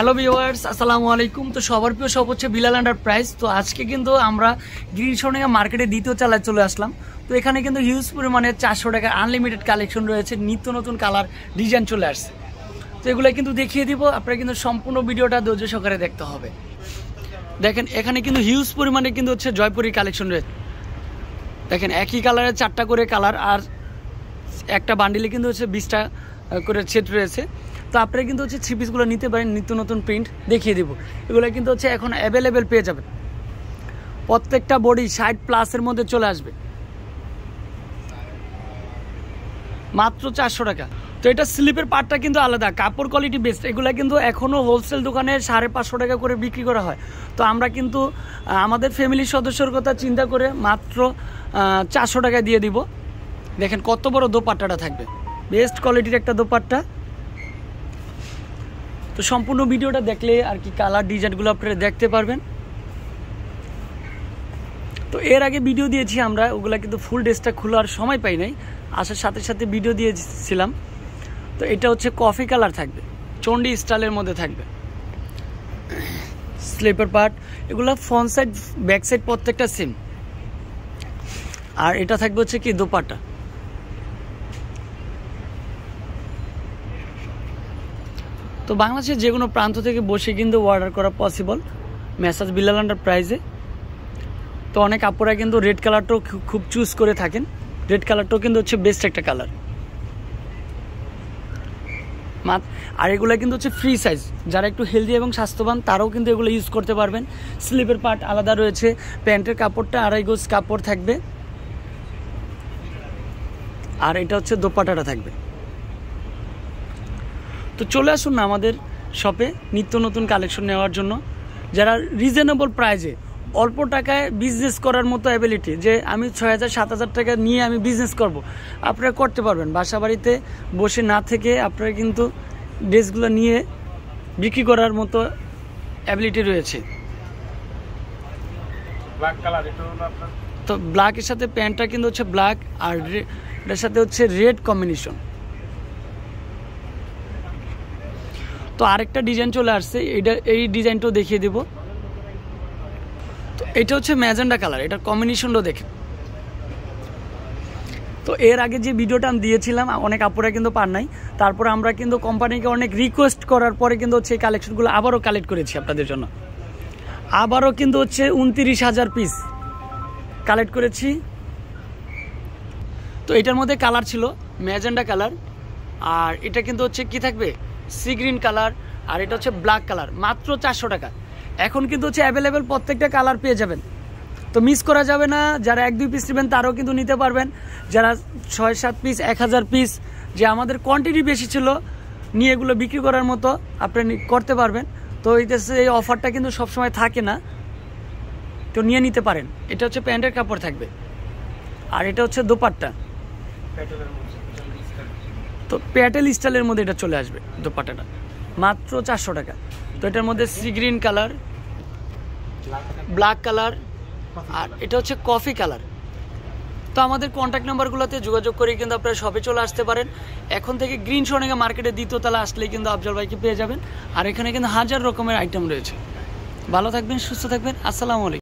Hello viewers, আসসালামু আলাইকুম। তো সবার প্রিয় সব হচ্ছে বিলাল এন্টারপ্রাইজ। তো আজকে কিন্তু আমরা গ্রিন শোরুমে মার্কেটে দ্বিতীয় চালায় চলে আসলাম। তো এখানে কিন্তু হিউজ পরিমাণে 400 টাকার আনলিমিটেড কালেকশন রয়েছে, নিত্য নতুন কালার ডিজাইন চলে আসছে। তো এগুলো কিন্তু দেখিয়ে দিব, আপনারা কিন্তু সম্পূর্ণ ভিডিওটা ধৈর্য সহকারে দেখতে হবে। দেখেন এখানে কিন্তু হিউজ পরিমাণে কিন্তু হচ্ছে জয়পুরি কালেকশন রয়েছে। দেখেন একই কালারের 4টা করে কালার, আর একটা বান্ডিলে কিন্তু হচ্ছে 20টা করে সেট রয়েছে। তো আপনারা কিন্তু হচ্ছে থ্রি পিসগুলো নিতে পারেন, নিত্য নতুন প্রিন্ট দেখিয়ে দিব। এগুলো কিন্তু হচ্ছে এখন অ্যাভেলেবেল পেয়ে যাবেন। প্রত্যেকটা বডি 60+ মধ্যে চলে আসবে, মাত্র 400 টাকা। তো এটা স্লিপের পার্টটা কিন্তু আলাদা, কাপড় কোয়ালিটি বেস্ট। এগুলো কিন্তু এখনও হোলসেল দোকানে 550 টাকা করে বিক্রি করা হয়। তো আমরা কিন্তু আমাদের ফ্যামিলির সদস্যর কথা চিন্তা করে মাত্র 400 টাকা দিয়ে দিব। দেখেন কত বড় দোপাট্টাটা থাকবে, বেস্ট কোয়ালিটির একটা দোপাট্টা। তো সম্পূর্ণ ভিডিওটা দেখলে আর কি কালার ডিজাইনগুলো আপনারা দেখতে পারবেন। তো এর আগে ভিডিও দিয়েছি আমরা, ওগুলা কিন্তু ফুল ড্রেসটা খোলার সময় পাই নাই, আসার সাথে সাথে ভিডিও দিয়েছিলাম। তো এটা হচ্ছে কফি কালার থাকবে, চন্ডি স্টাইলের মধ্যে থাকবে। স্লিপার পার্ট এগুলো ফ্রন্ট সাইড ব্যাক সাইড প্রত্যেকটা সেম। আর এটা থাকবে হচ্ছে কি দোপাট্টা। তো বাংলাদেশের যে কোনো প্রান্ত থেকে বসে কিন্তু অর্ডার করা পসিবল মেসাজ বিলাল এন্টারপ্রাইজে। তো অনেক আপুরা কিন্তু রেড কালারটাও খুব চুজ করে থাকেন। রেড কালারটাও কিন্তু হচ্ছে বেস্ট একটা কালার। আর এগুলো কিন্তু হচ্ছে ফ্রি সাইজ, যারা একটু হেলদি এবং স্বাস্থ্যবান তারাও কিন্তু এগুলো ইউজ করতে পারবেন। স্লিপের পার্ট আলাদা রয়েছে, প্যান্টের কাপড়টা 2.5 গজ কাপড় থাকবে। আর এটা হচ্ছে দোপাট্টাটা থাকবে। তো চলে আসুন না আমাদের শপে নিত্য নতুন কালেকশন নেওয়ার জন্য। যারা রিজনেবল প্রাইজে অল্প টাকায় বিজনেস করার মতো অ্যাবিলিটি, যে আমি 6,000-7,000 টাকা নিয়ে আমি বিজনেস করব, আপনারা করতে পারবেন। বাসা বাড়িতে বসে না থেকে আপনারা কিন্তু ড্রেসগুলো নিয়ে বিক্রি করার মতো অ্যাবিলিটি রয়েছে। তো ব্ল্যাকের সাথে প্যান্টটা কিন্তু হচ্ছে ব্ল্যাক, আর এটার সাথে হচ্ছে রেড কম্বিনেশন। তো আরেকটা ডিজাইন চলে আসছে, এই ডিজাইনটাও দেখিয়ে দেব। তো এটা হচ্ছে ম্যাজেন্ডা কালার, এটার কম্বিনেশনটাও দেখেন। তো এর আগে যে ভিডিওটা আমি দিয়েছিলাম অনেক আপুরা কিন্তু পান নাই, তারপরে আমরা কিন্তু কোম্পানিকে অনেক রিকোয়েস্ট করার পরে কিন্তু হচ্ছে এই কালেকশনগুলো আবারও কালেক্ট করেছি আপনাদের জন্য। আবারও কিন্তু হচ্ছে 29,000 পিস কালেক্ট করেছি। তো এটার মধ্যে কালার ছিল ম্যাজেন্ডা কালার, আর এটা কিন্তু হচ্ছে কি থাকবে সি গ্রিন কালার, আর এটা হচ্ছে ব্ল্যাক কালার। মাত্র 400 টাকা। এখন কিন্তু হচ্ছে অ্যাভেলেবেল প্রত্যেকটা কালার পেয়ে যাবেন। তো মিস করা যাবে না। যারা 1-2 পিস নেবেন তারাও কিন্তু নিতে পারবেন, যারা 6-7 পিস 1000 পিস, যে আমাদের কোয়ান্টিটি বেশি ছিল নিয়ে এগুলো বিক্রি করার মতো আপনি করতে পারবেন। তো এই অফারটা কিন্তু সবসময় থাকে না, তো নিয়ে নিতে পারেন। এটা হচ্ছে প্যান্টের কাপড় থাকবে, আর এটা হচ্ছে দোপাট্টা। তো প্যাটেল স্টাইলের মধ্যে এটা চলে আসবে দোপাট্টাটা, মাত্র 400 টাকা। তো এটার মধ্যে sea green colour, black colour, আর এটা হচ্ছে কফি কালার। তো আমাদের কন্ট্যাক্ট নাম্বারগুলোতে যোগাযোগ করে কিন্তু আপনারা শপে চলে আসতে পারেন। এখন থেকে গ্রিন শোরুমে মার্কেটের দ্বিতীয় তলা আসলেই কিন্তু আফজল ভাইকে পেয়ে যাবেন। আর এখানে কিন্তু হাজার রকমের আইটেম রয়েছে। ভালো থাকবেন, সুস্থ থাকবেন। আসসালামু আলাইকুম।